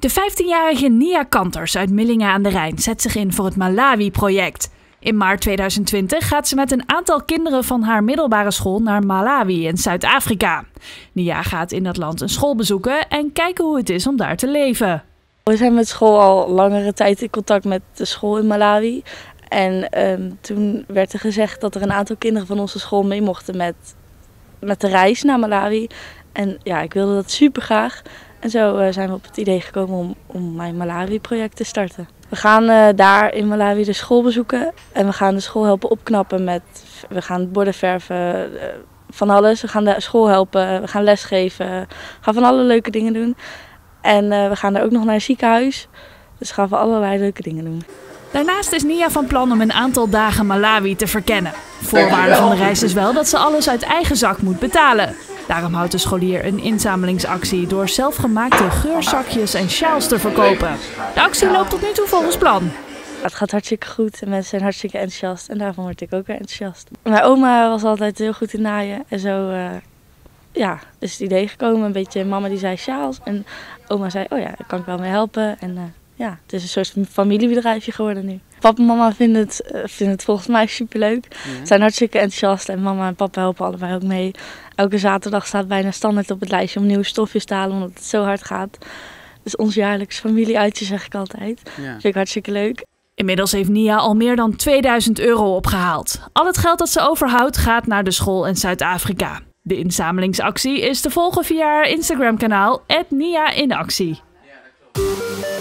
De 15-jarige Nia Kanters uit Millingen aan de Rijn zet zich in voor het Malawi-project. In maart 2020 gaat ze met een aantal kinderen van haar middelbare school naar Malawi in Zuid-Afrika. Nia gaat in dat land een school bezoeken en kijken hoe het is om daar te leven. We zijn met school al langere tijd in contact met de school in Malawi. En toen werd er gezegd dat er een aantal kinderen van onze school mee mochten met de reis naar Malawi. En ja, ik wilde dat super graag. En zo zijn we op het idee gekomen om mijn Malawi-project te starten. We gaan daar in Malawi de school bezoeken en we gaan de school helpen opknappen we gaan borden verven, van alles. We gaan de school helpen, we gaan lesgeven, we gaan van alle leuke dingen doen. En we gaan er ook nog naar een ziekenhuis, dus gaan we allerlei leuke dingen doen. Daarnaast is Nia van plan om een aantal dagen Malawi te verkennen. Voorwaarde van de reis is wel dat ze alles uit eigen zak moet betalen. Daarom houdt de scholier een inzamelingsactie door zelfgemaakte geurzakjes en sjaals te verkopen. De actie loopt tot nu toe volgens plan. Het gaat hartstikke goed en mensen zijn hartstikke enthousiast en daarvan word ik ook weer enthousiast. Mijn oma was altijd heel goed in naaien en zo is het idee gekomen. Een beetje mama die zei sjaals en oma zei oh ja, daar kan ik wel mee helpen. En het is een soort familiebedrijfje geworden nu. Papa en mama vinden het volgens mij superleuk. Ze zijn hartstikke enthousiast en mama en papa helpen allebei ook mee. Elke zaterdag staat bijna standaard op het lijstje om nieuwe stofjes te halen omdat het zo hard gaat. Dus ons jaarlijks familieuitje zeg ik altijd. Ja. Vind ik hartstikke leuk. Inmiddels heeft Nia al meer dan 2000 euro opgehaald. Al het geld dat ze overhoudt gaat naar de school in Zuid-Afrika. De inzamelingsactie is te volgen via haar Instagram-kanaal @NiaInActie.